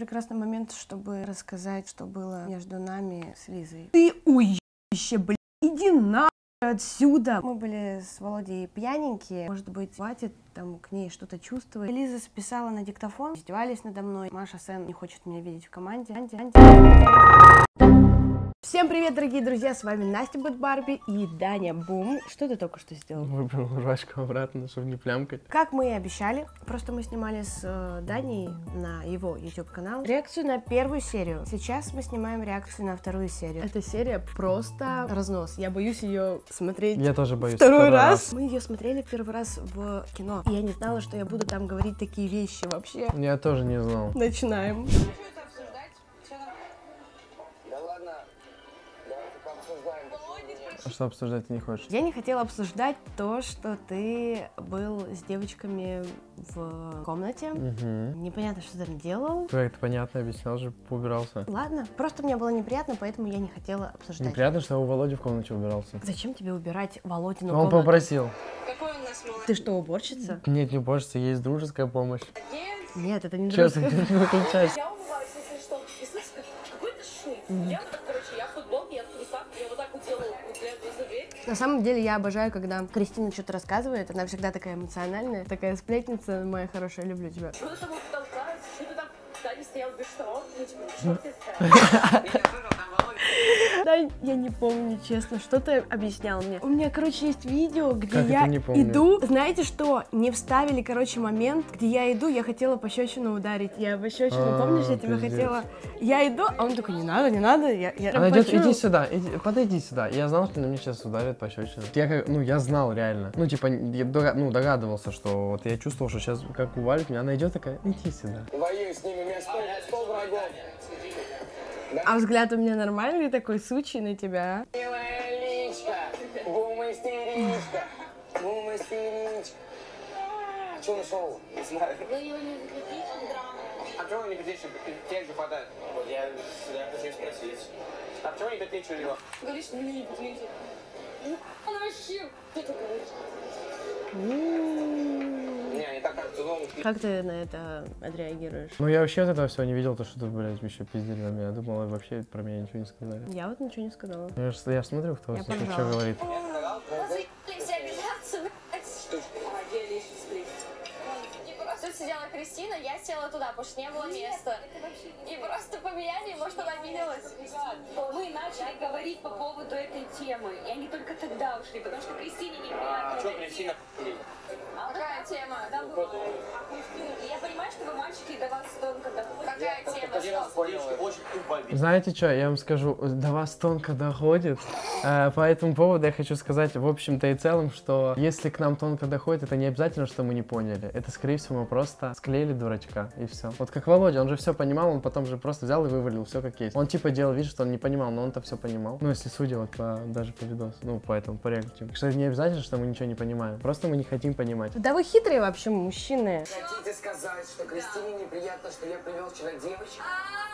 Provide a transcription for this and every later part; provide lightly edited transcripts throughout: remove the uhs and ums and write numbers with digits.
прекрасный момент, чтобы рассказать, что было между нами с Лизой. Ты уебище, блин, иди нахуй отсюда. Мы были с Володей пьяненькие, может быть, хватит там к ней что-то чувствовать. Лиза списала на диктофон, издевались надо мной. Маша Сен не хочет меня видеть в команде. Всем привет, дорогие друзья, с вами Настя Бэд Барби и Даня Бум. Что ты только что сделал? Выбрал жвачку обратно, чтобы не плямкать. Как мы и обещали, просто мы снимали с Даней на его YouTube-канал реакцию на первую серию. Сейчас мы снимаем реакцию на вторую серию. Эта серия просто разнос. Я боюсь ее смотреть. Я тоже боюсь. Второй раз. Мы ее смотрели первый раз в кино. И я не знала, что я буду там говорить такие вещи вообще. Я тоже не знал. Начинаем. А что обсуждать ты не хочешь? Я не хотела обсуждать то, что ты был с девочками в комнате. Непонятно, что ты там делал. Как-то понятно, объяснял же, поубирался. Ладно, просто мне было неприятно, поэтому я не хотела обсуждать. Неприятно, что я у Володи в комнате убирался. Зачем тебе убирать Володину Он комнату? попросил. Какой у нас молодец? Ты что, уборщица? Нет, не уборщица, есть дружеская помощь. Нет, это не Чё ты дружеская. не выключайся? Я умываюсь, если что. И слышишь, какой-то шум. Я вот так, короче, я в футболке, я в трусах, я вот так вот делаю, вот за дверь. На самом деле я обожаю, когда Кристина что-то рассказывает. Она всегда такая эмоциональная, такая сплетница. Моя хорошая, люблю тебя. Что ты там вот толкаешь? Что ты там, Таня стоял без штанов? Ну, типа, что ты стоял? Да, я не помню, честно, что ты объяснял мне. У меня, короче, есть видео, где Как я это не помню? иду. Знаете что? Не вставили, короче, момент, где я иду, я хотела пощечину ударить. Я пощечину, помнишь, я тебя пиздец. хотела. Я иду, а он такой, не надо, не надо. Я Она идет, почуяла. иди сюда, подойди сюда. Я знал, что на меня сейчас ударят пощечину. Я знал реально. Ну, типа, я догадывался, что вот я чувствовал, что сейчас как увалит меня. Она идет такая, иди сюда. Воюй с ними, у меня 100 врагов. А взгляд у меня нормальный такой, сучий на тебя, а? Милая личка, бум-истеричка, бум-истеричка. А что нашел? Не знаю. А почему не критичен? Тех же хватает. Вот я сюда хочу спросить. А почему не критичен его? Говоришь, ну не подвиньте. Она вообще... Что ты говоришь? Не, не так как ты думал. Как ты на это отреагируешь? Ну, я вообще от этого всего не видел, то, что ты, блядь, еще пиздили на меня. Я думал, вообще про меня ничего не сказали. Я вот ничего не сказала. Я смотрю, кто Я что поржала. говорит. Все обижаться, Тут сидела Кристина, я села туда, потому что не было места. И просто поменяли, может, она обиделась. Мы начали говорить по поводу этой темы, и они только тогда ушли, потому что Кристине неприятно. А что Кристина? Какая тема? Я понимаю, что вы мальчики, до вас тонко доходит. Какая тема? Один раз понял, очень тупо обидел. Знаете что, я вам скажу, до вас тонко доходит. По этому поводу я хочу сказать, в общем-то и целом, что если к нам тонко доходит, это не обязательно, что мы не поняли. Это, скорее всего, мы просто склеили дурачка, и все. Вот как Володя, он же все понимал, он потом же просто взял и вывалил все как есть. Он типа делал вид, что он не понимал, но он-то все понимал. Ну, если судя вот даже по видосу, ну, по этому, по реакции. Что это не обязательно, что мы ничего не понимаем. Просто мы не хотим понимать. Да вы хитрые вообще мужчины. Хотите сказать, что Кристине неприятно, что я привел вчера девочек?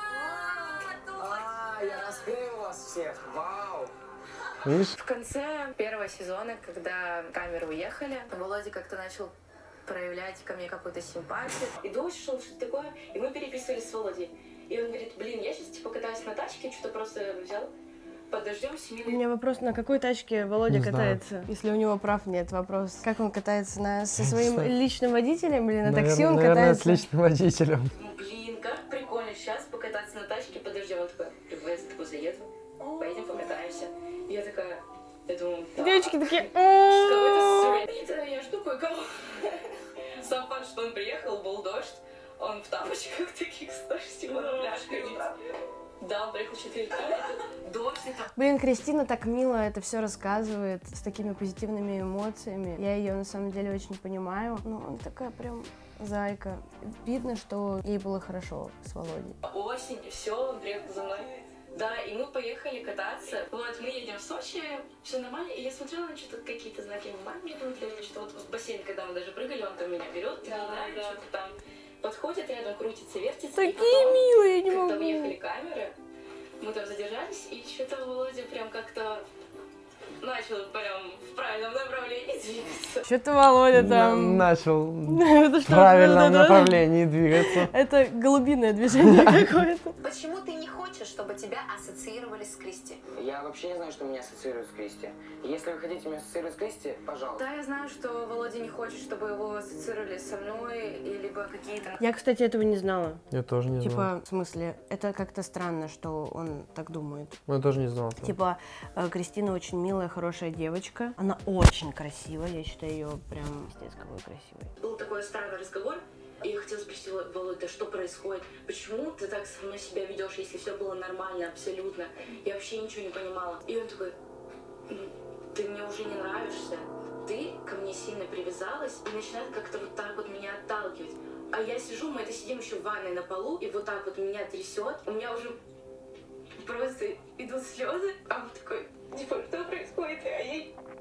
Я раскрыл вас всех, вау! Видишь? В конце первого сезона, когда камеры уехали, Володя как-то начал проявлять ко мне какую-то симпатию. И дождь шел, что-то такое, и мы переписывались с Володей. И он говорит, блин, я сейчас типа катаюсь на тачке, что-то просто взял, подождем 7 У минут. меня вопрос, на какой тачке Володя Не знаю. катается? Если у него прав нет, вопрос. Как он катается? Со Не своим знаю. личным водителем или на Наверное, такси он наверное, с катается? личным водителем. Ну, блин, как прикольно сейчас покататься на тачке, подождем. Он такой, я за тобой заеду, поедем покатаемся. И я такая, я думаю, да. Девочки такие... Какой-то сюрреализм. Я жду кое-кого. Сам факт, что он приехал, был дождь, он в тапочках таких с дождем, на пляж ходить. Да, он приехал 4 утра, дождь, это... Блин, Кристина так мило это все рассказывает, с такими позитивными эмоциями. Я ее на самом деле очень понимаю. Ну, она такая прям зайка. Видно, что ей было хорошо с Володей. Осень, и все, он приехал за мной. Да, и мы поехали кататься. Вот, мы едем в Сочи, все нормально. И я смотрела на что-то, какие-то знаки внимания мне внутри, что вот в бассейн, когда мы даже прыгали, он там меня берет, что-то там подходит рядом, крутится, вертится. Такие И потом, милые, я не когда могу. уехали камеры, мы там задержались, и что-то Володя прям как-то начал прям в правильном направлении двигаться. Что-то Володя там... Начал Это в что, правильном это- направлении двигаться. Это голубиное движение какое-то. Почему ты не хочешь, чтобы тебя ассоциировали с Кристи? Я вообще не знаю, что меня ассоциируют с Кристи. Если вы хотите меня ассоциировать с Кристи, пожалуйста. Да, я знаю, что Володя не хочет, чтобы его ассоциировали со мной, и либо какие-то... Я, кстати, этого не знала. Я тоже не знал. Типа, в смысле, это как-то странно, что он так думает. Я тоже не знал. Типа, Кристина очень милая, хорошая девочка. Она очень красивая, я считаю ее прям пиздец какой красивой. Был такой странный разговор, и я хотела спросить Володь, да что происходит? Почему ты так со мной себя ведешь, если все было нормально, абсолютно? Я вообще ничего не понимала. И он такой, «Ну, ты мне уже не нравишься, ты ко мне сильно привязалась и начинает как-то вот так вот меня отталкивать. А я сижу, мы это сидим еще в ванной на полу, и вот так вот меня трясет, у меня уже просто идут слезы, а он такой, типа, что происходит? А я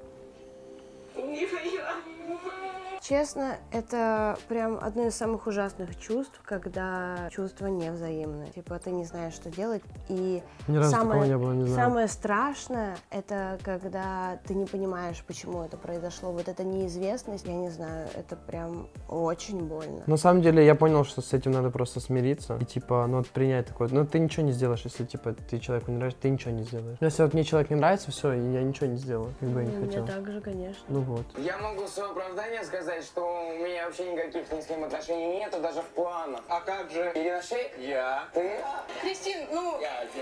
не понимаю. Честно, это прям одно из самых ужасных чувств, когда чувства не взаимны. Типа, ты не знаешь, что делать. И Ни разу такого не было, не знаю. самое страшное, это когда ты не понимаешь, почему это произошло. Вот эта неизвестность, я не знаю, это прям очень больно. На самом деле я понял, что с этим надо просто смириться и типа, ну вот принять такое. Ну ты ничего не сделаешь, если типа ты человеку не нравишься, ты ничего не сделаешь. Если вот мне человек не нравится, все, и я ничего не сделаю, как бы я не Мне хотел. так же, конечно. Ну вот. Я могу в свое оправдание сказать, что у меня вообще никаких ни с кем отношений нету, даже в планах. А как же? Ирина Шейк? Я. Ты? Кристин, ну,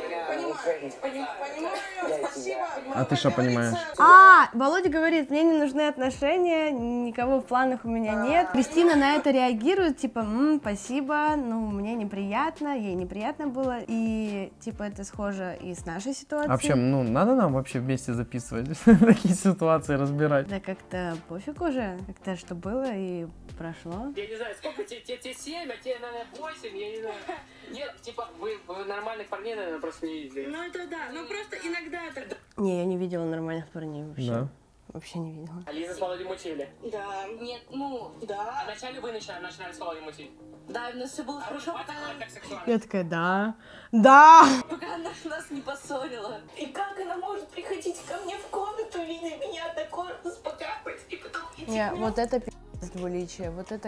понимаю, спасибо. А ты что понимаешь? Володя говорит, мне не нужны отношения, никого в планах у меня нет. Кристина на это реагирует, типа, спасибо, ну, мне неприятно, ей неприятно было. И, типа, это схоже и с нашей ситуацией. Вообще, ну надо нам вообще вместе записывать такие ситуации, разбирать. Да как-то пофиг уже, как-то что было и прошло. Я не знаю, сколько тебе 7, а тебе, наверное, 8, я не знаю. Нет, типа, вы нормальных парней, наверное, просто не видели. Ну это да, ну просто иногда это... Не, я не видела нормальных парней вообще. Да. Вообще не видела. А Лиза с Володей мутили. Да, нет, ну, да. А вначале вы начинали с Володей мутить. Да, у нас все было хорошо, Хватит говорить так сексуально. Я такая, да. пока она нас не поссорила. И как она может приходить ко мне в комнату, видя меня такой, успокаивать, и потом идти. Не, вот это двуличие, вот это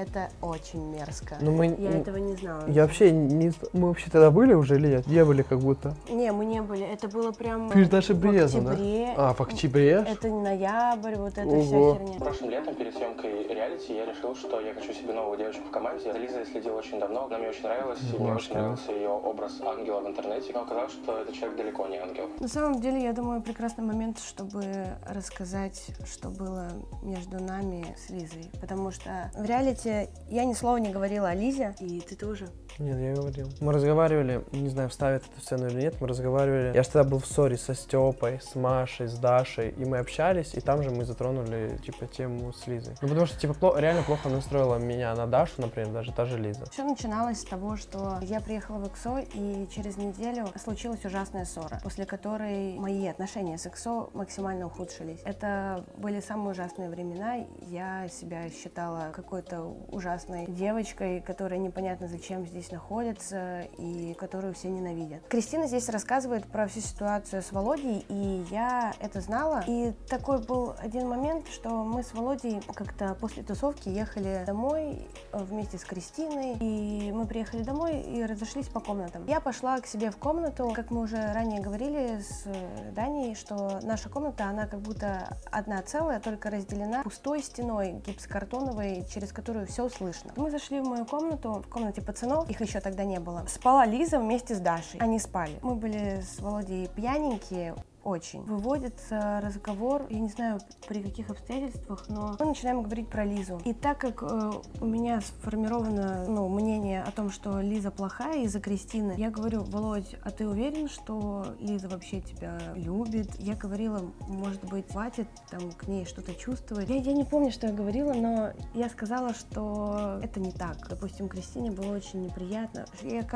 очень мерзко. Ну, мы, Я этого не знала. Я вообще не... Мы вообще тогда были уже или нет? Не были как будто. Не, мы не были, это было прям Ты же даже в Бреза, да? октябре. А, в октябре? Это ноябрь, вот эта Ого. вся херня. Прошлым летом перед съемкой реалити я решил, что я хочу себе новую девочку в команде. За Лизой я следил очень давно, она мне очень нравилась, и мне очень нравился ее образ ангела в интернете. Но оказалось, что этот человек далеко не ангел. На самом деле, я думаю, прекрасный момент, чтобы рассказать, что было между нами с Лизой. Потому что в реалити я ни слова не говорила о Лизе, и ты тоже. Нет, я говорил. Мы разговаривали, не знаю, вставят эту сцену или нет, мы разговаривали. Я же тогда был в ссоре со Степой, с Машей, с Дашей, и мы общались, и там же мы затронули, типа, тему с Лизой. Ну, потому что, типа, реально плохо настроила меня на Дашу, например, даже та же Лиза. Все начиналось с того, что я приехала в ЭКСО, и через неделю случилась ужасная ссора, после которой мои отношения с ЭКСО максимально ухудшились. Это были самые ужасные времена, я себя считала какой-то ужасной девочкой, которая непонятно зачем здесь находится и которую все ненавидят. Кристина здесь рассказывает про всю ситуацию с Володей, и я это знала. И такой был один момент, что мы с Володей как-то после тусовки ехали домой вместе с Кристиной, и мы приехали домой и разошлись по комнатам. Я пошла к себе в комнату, как мы уже ранее говорили с Даней, что наша комната, она как будто одна целая, только разделена пустой стеной гипсокартоновой, через которую все слышно. Мы зашли в мою комнату, в комнате пацанов, их еще тогда не было. Спала Лиза вместе с Дашей. Они спали. Мы были с Володей пьяненькие, очень. Выводится разговор, я не знаю при каких обстоятельствах, но мы начинаем говорить про Лизу. И так как у меня сформировано мнение о том, что Лиза плохая из-за Кристины, я говорю: Володь, а ты уверен, что Лиза вообще тебя любит? Я говорила, может быть, хватит там к ней что-то чувствовать. Я не помню, что я говорила, но я сказала, что это не так. Допустим, Кристине было очень неприятно.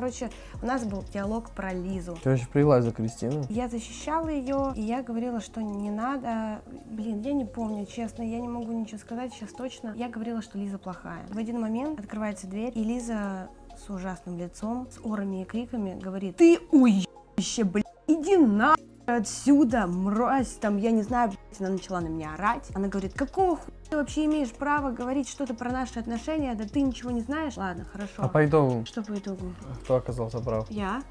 У нас был диалог про Лизу. Ты вообще привелась за Кристину? Я защищала ее, и я говорила, что не надо. Блин, я не помню, честно, я не могу ничего сказать сейчас точно. Я говорила, что Лиза плохая. В один момент открывается дверь, и Лиза с ужасным лицом, с орами и криками говорит: Ты уебище, блядь, иди нахуй отсюда, мразь, там, я не знаю, блядь, она начала на меня орать. Она говорит, какого хуя ты вообще имеешь право говорить что-то про наши отношения, да ты ничего не знаешь? Ладно, хорошо. А по итогу? Что по итогу? Кто оказался прав? Я?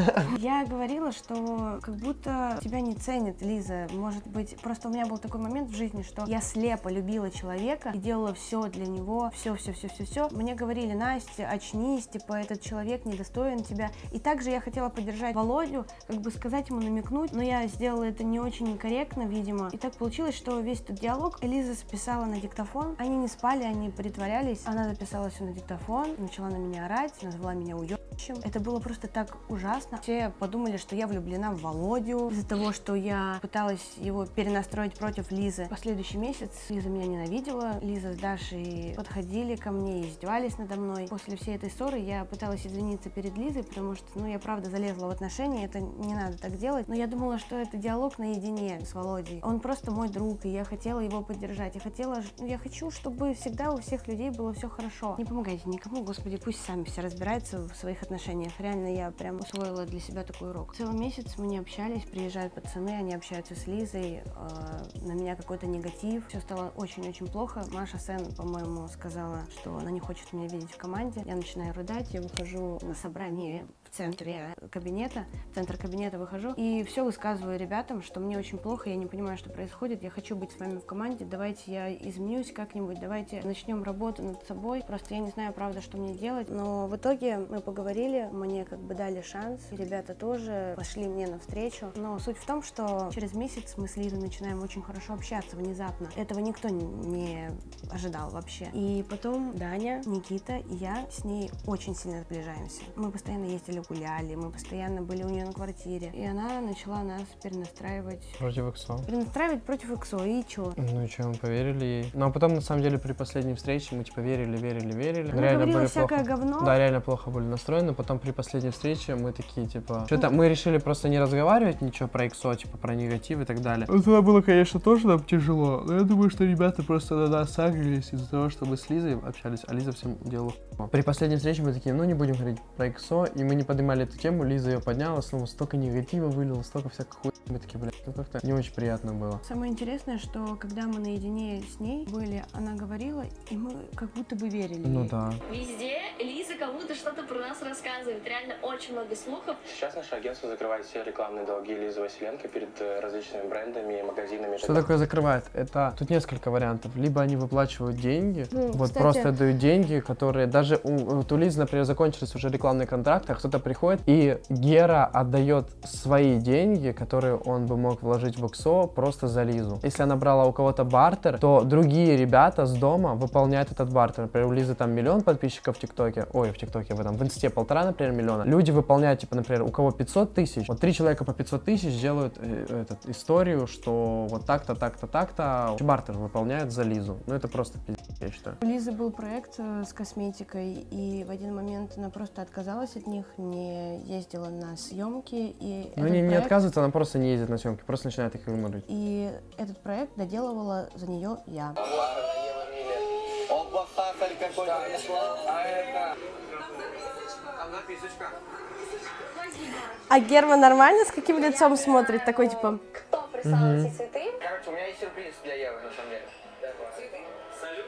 Я говорила, что как будто тебя не ценит, Лиза. Может быть, просто у меня был такой момент в жизни, что я слепо любила человека и делала все для него, все. Мне говорили, Настя, очнись, типа, этот человек недостоин тебя. И также я хотела поддержать Володю, как бы сказать ему, намекнуть, но я сделала это не очень корректно, видимо. И так получилось, что весь этот диалог Лиза записала на диктофон. Они не спали, они притворялись. Она записала все на диктофон, начала на меня орать, назвала меня уёбищем. Это было просто так ужасно. Все подумали, что я влюблена в Володю из-за того, что я пыталась его перенастроить против Лизы. Последующий месяц Лиза меня ненавидела. Лиза с Дашей подходили ко мне и издевались надо мной. После всей этой ссоры я пыталась извиниться перед Лизой, потому что, ну, я правда залезла в отношения, это не надо так делать. Но я думала, что это диалог наедине с Володей. Он просто мой друг, и я хотела его поддержать. Я хочу, чтобы всегда у всех людей было все хорошо. Не помогайте никому, господи, пусть сами все разбираются в своих отношениях. Реально, я прям усвоила для себя такой урок. Целый месяц мы не общались, приезжают пацаны, они общаются с Лизой, на меня какой-то негатив. Все стало очень-очень плохо. Маша Сен, по-моему, сказала, что она не хочет меня видеть в команде. Я начинаю рыдать, я выхожу на собрание в центре кабинета, в центр кабинета выхожу и все высказываю ребятам, что мне очень плохо, я не понимаю, что происходит, я хочу быть с вами в команде, давайте я изменюсь как-нибудь, давайте начнем работу над собой, просто я не знаю, правда, что мне делать, но в итоге мы поговорили, мне как бы дали шанс, и ребята тоже пошли мне навстречу, но суть в том, что через месяц мы с Лизой начинаем очень хорошо общаться внезапно, этого никто не ожидал вообще, и потом Даня, Никита и я с ней очень сильно сближаемся, мы постоянно ездили гуляли, мы постоянно были у нее на квартире, и она начала нас перенастраивать Против ИКСО. Перенастраивать против ИКСО, и чё? Ну и чё, мы поверили ей. Ну а потом, на самом деле, при последней встрече мы типа верили. Она Реально говорила были всякое плохо. говно. Да, реально плохо были настроены. Потом при последней встрече мы такие, типа, что-то мы решили просто не разговаривать ничего про ИКСО, типа про негатив и так далее. Это было, конечно, тоже нам тяжело, но я думаю, что ребята просто на нас сагрились из-за того, что мы с Лизой общались, а Лиза всем делала. При последней встрече мы такие, ну не будем говорить про ИКСО, и мы не поднимали эту тему, Лиза ее подняла, снова столько негатива вылила, столько всякой хуйни, мы такие, блядь, ну как-то не очень приятно было. Самое интересное, что когда мы наедине с ней были, она говорила, и мы как будто бы верили Ну ей. да. Везде Лиза кому-то что-то про нас рассказывает. Реально очень много слухов. Сейчас наше агентство закрывает все рекламные долги Лизы Василенко перед различными брендами, магазинами. Что такое закрывает? Это тут несколько вариантов. Либо они выплачивают деньги, вот кстати, просто дают деньги, которые даже у Лизы, например, закончились уже рекламные контракты, а кто-то приходит и Гера отдает свои деньги, которые он бы мог вложить в ИКСО, просто за Лизу. Если она брала у кого-то бартер, то другие ребята с дома выполняют этот бартер. Например, у Лизы там 1 миллион подписчиков в ТикТоке, в Инсте 1,5, например, миллиона. Люди выполняют, типа, например, у кого 500 тысяч, вот 3 человека по 500 тысяч делают историю, что вот так-то, так-то, так-то, бартер выполняют за Лизу. Ну это просто пиздец, я считаю. У Лизы был проект с косметикой, и в один момент она просто отказалась от них, не ездила на съемки. И ну не отказывается, она просто не ездит на съемки, просто начинает их игнорировать. И этот проект доделывала за нее я. А Герман нормально с каким лицом смотрит? Такой типа... Кто прислал эти цветы? Короче, у меня есть сюрприз для Евы, на самом деле. Салют.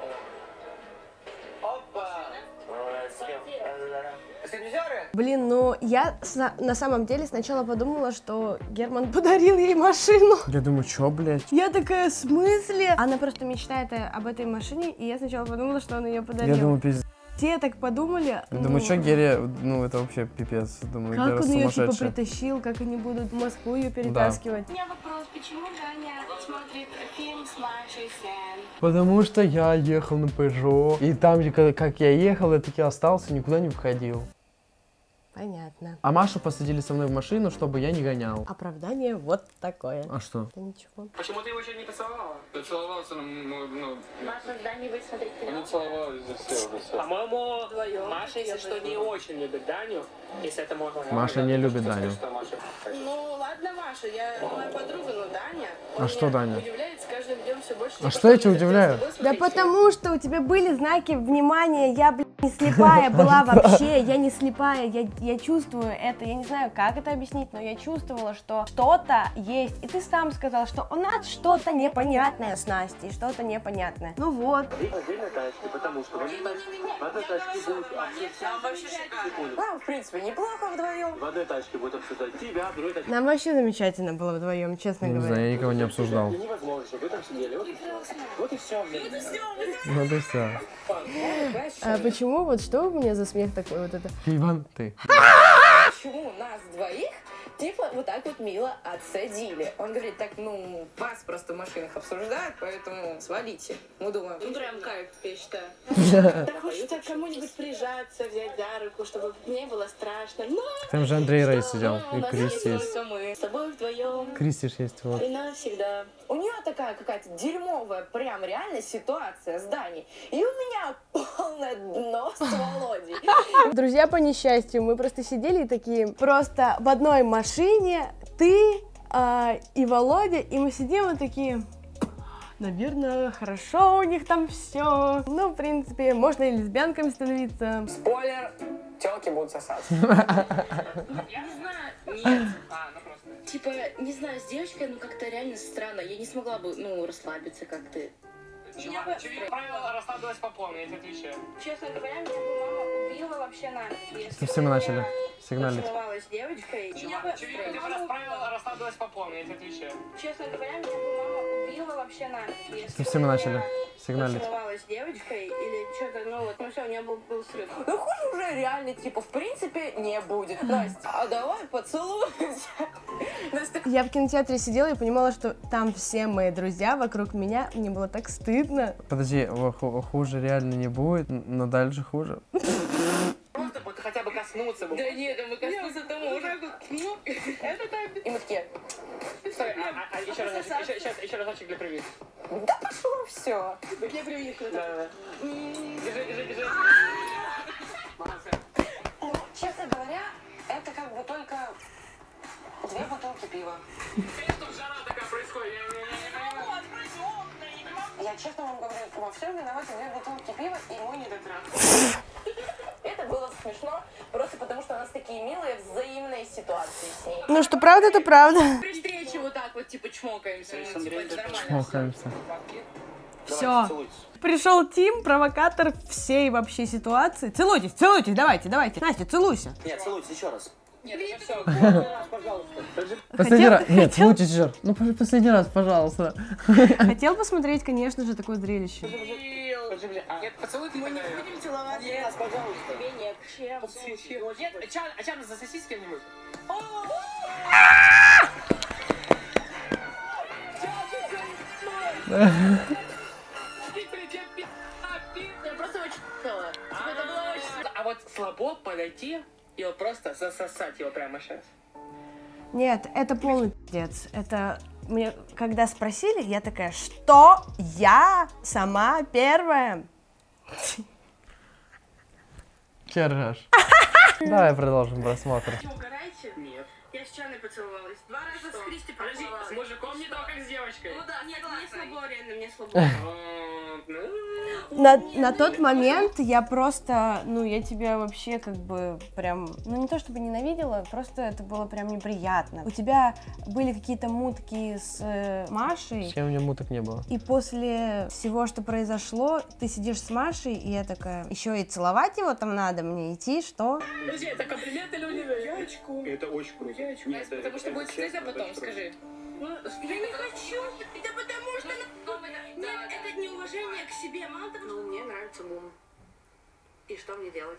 Опа! Блин, ну я на самом деле сначала подумала, что Герман подарил ей машину. Я думаю, чё, блядь? Я такая, в смысле? Она просто мечтает об этой машине, и я сначала подумала, что он ее подарил. Я думаю, пиздец. Все так подумали. Я думаю, что Гере, ну это вообще пипец. Думаю, как Гера он ее типа сумасшедшая. притащил, как они будут в Москву ее перетаскивать. У меня вопрос, почему Даня смотрит фильм с Машей Сен? Потому что я ехал на Peugeot, и там, как я ехал, я таки остался, никуда не входил. Понятно. А Машу посадили со мной в машину, чтобы я не гонял. Оправдание вот такое. А что? Да ничего. Почему ты его еще не поцеловала? Ты целовался, ну... Маша с Даней будет смотреть кино? Они целовались за все уже все. По-моему, Маша, если что, не очень любит Даню, если это можно. Маша не любит Даню. Ну ладно, Маша, я моя подруга, но Даня. А что Даня? Удивляет с каждым днем все больше. А что я тебя удивляю? Да потому что у тебя были знаки внимания, я, блядь, не слепая была вообще, я не слепая, я чувствую это, я не знаю, как это объяснить, но я чувствовала, что что-то есть. И ты сам сказал, что у нас что-то непонятное с Настей, что-то непонятное. Ну вот. Отдельно тачки, потому что в одной тачке будет Нам, в принципе, неплохо вдвоем. в одной тачке будет обсуждать тебя, в другой тачке. Нам вообще замечательно было вдвоем, честно Не говоря. знаю, я никого не обсуждал. И невозможно, чтобы вы там сидели. Вот и все. Вот и все. А почему, вот что у меня за смех такой вот это? Иван, ты. Почему нас двоих, типа, вот так вот мило отсадили? Он говорит, так, ну, вас просто в машинах обсуждают, поэтому свалите. Мы думаем, ну, прям кайф, я считаю. Так хочется кому-нибудь прижаться, взять за руку, чтобы не было страшно. Но Там же Андрей Рей сидел, у и нас Кристи есть. только мы с тобой вдвоем. Кристи ж есть, вот. И навсегда. У нее такая какая-то дерьмовая, прям реально ситуация с Даней. И у меня полное дно с Володей. Друзья по несчастью, мы просто сидели и такие, просто в одной машине ты и Володя, и мы сидим и такие, наверное, хорошо у них там все. Ну, в принципе, можно и лесбиянками становиться. Спойлер, телки будут сосаться. Я не знаю, нет. Типа, не знаю, с девочкой, ну как-то реально странно. Я не смогла бы, ну, расслабиться как-то. Правило расслабилась по полной, я тебе отвечаю. Честно говоря, меня бы мама убила вообще нафиг, если Все мы начали сигналить. поцеловалась с девочкой. Правило расслабилась по полной, я тебе отвечаю. Честно говоря, меня бы мама убила вообще нафиг, если Все мы начали сигналить. поцеловалась с девочкой или что-то, ну вот, ну все, у меня был срыв. Ну хуже уже реально, типа, в принципе, не будет. Настя, а давай поцелуемся. Настя, Я в кинотеатре сидела и понимала, что там все мои друзья вокруг меня, мне было так стыдно. Подожди, хуже реально не будет, но дальше хуже. Просто вот хотя бы коснуться бы. Да нет, мы коснуться-то можем. Это так. и мы такие, Стой, еще разочек для прививки. да пошло все. Для прививки. Да. Держи. Ну, честно говоря, это как бы только 2 бутылки пива. Тут жара такая происходит, я не понимаю. Я честно вам говорю, во всем виноваты 2 бутылки пива и мой недотрах. Это было смешно, просто потому что у нас такие милые взаимные ситуации с ней. Ну что правда, это правда. При встрече вот так вот, типа, чмокаемся. Ну, типа, это нормально. Чмокаемся. Все. Пришел Тим, провокатор всей вообще ситуации. Целуйтесь, давайте. Настя, целуйся. Нет, целуйте еще раз. Нет, все. Пожалуйста. Последний раз. Нет, лучше еще. Ну, последний раз, пожалуйста. Хотел посмотреть, конечно же, такое зрелище. Нет, поцелуй ты. Мы не будем целоваться. Нет, пожалуйста. Тебе нет. Чем? Нет, а чем засоси с кем-нибудь? Я просто очень хотела. Типа, это было очень... А вот слабо подойти и вот просто засосать его прямо сейчас. Нет, это полный пиздец. Это мне, когда спросили, я такая, что я сама первая? Че ржешь? Давай продолжим просмотр. Угорайте? Нет. Я с Чаной поцеловалась. 2 раза с Кристи Подожди, поцеловалась. с мужиком не то, как с девочкой. Ну да, нет, мне слабо, реально, мне слабо. На тот момент я просто, ну, я тебя вообще как бы прям, ну, не то чтобы ненавидела, просто это было прям неприятно. У тебя были какие-то мутки с Машей, С кем у меня муток не было. и после всего, что произошло, ты сидишь с Машей, и я такая, еще и целовать его там надо мне идти, что? Подожди, это комплимент или унижение? Я очку. Это очень круто. Нет, Потому что будет стыдно потом, скажи. Ну, я не хочу. Это потому что... Нет, это неуважение к себе. Мало того, что мне нравится Мум. И что мне делать?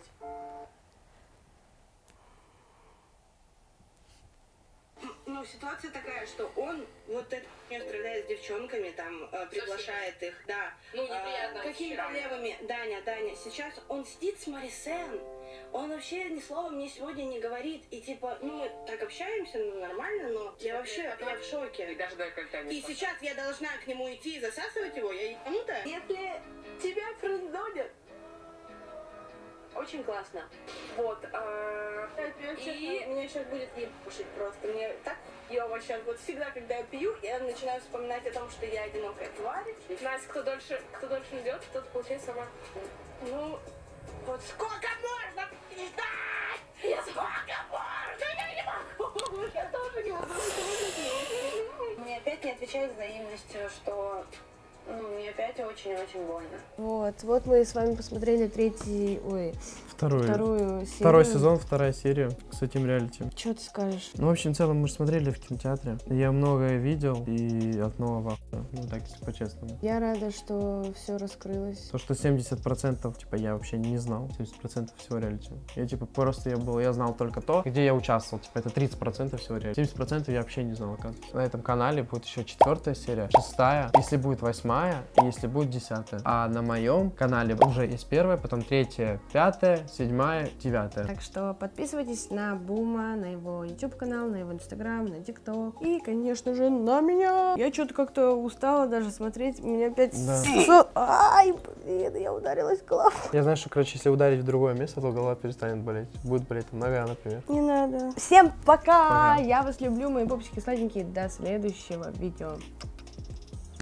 Ну, ситуация такая, что он вот это не страдает с девчонками, там, приглашает их, да. Ну, неприятно. Какими проблемами? Даня, сейчас он сидит с Марисен. Он вообще ни слова мне сегодня не говорит. И типа, ну, мы так общаемся, ну, нормально, но я вообще, я в шоке. И даже до кольца не И сейчас я должна к нему идти и засасывать его, я ебанутая? Если тебя френдонят, очень классно. Вот. И меня сейчас будет ебушить просто. Мне так ёво сейчас. Вот всегда, когда я пью, я начинаю вспоминать о том, что я одинокая тварь. Настя, кто дольше ждет, тот получает сама. Ну, Вот сколько можно ждать? Сколько можно? Я не могу. Я тоже не могу. Мне опять не отвечают взаимностью, что мне опять очень-очень больно. Вот мы с вами посмотрели вторую серию. Второй сезон, вторая серия с этим реалити. Что ты скажешь? Ну, в общем, в целом мы же смотрели в кинотеатре. Я многое видел и от нового вахта. Ну, так, если по-честному. Я рада, что все раскрылось. То, что 70%, типа, я вообще не знал. 70% всего реалити. Я, типа, я знал только то, где я участвовал. Типа, это 30% всего реалити. 70% я вообще не знал, оказывается. На этом канале будет еще 4-я серия, 6-я, если будет 8-я и если будет 10-я. А на моем канале уже есть 1-я, потом 3-я, 5-я, 7-я, 9-я. Так что подписывайтесь на Бума, на его YouTube канал, на его Instagram, на TikTok и, конечно же, на меня. Я что-то как-то устала даже смотреть. Меня опять... Да. Ай, блин, я ударилась в голову. Я знаю, что, короче, если ударить в другое место, то голова перестанет болеть. Будет болеть там нога, например. Не надо. Всем пока! Я вас люблю, мои пупсики сладенькие. До следующего видео.